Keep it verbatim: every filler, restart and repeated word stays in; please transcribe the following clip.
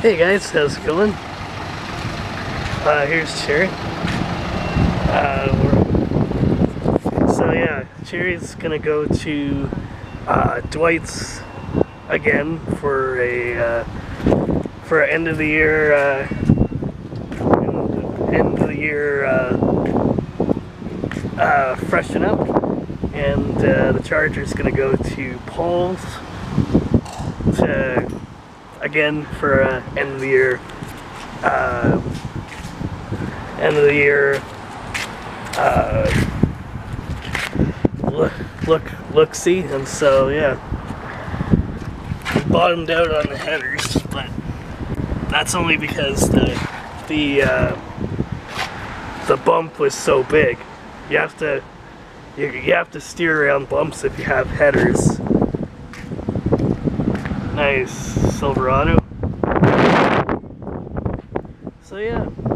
Hey guys, how's it going? Uh, here's Cherry. Uh, so yeah, Cherry's gonna go to uh, Dwight's again for a uh, for end of the year uh, end of the year uh, uh, freshen up, and uh, the Charger's gonna go to Paul's to again for uh, end of the year uh, end of the year uh, look look look see, and so yeah, bottomed out on the headers, but that's only because the the uh, the bump was so big. You have to you, you have to steer around bumps if you have headers. Nice Silverado. So yeah.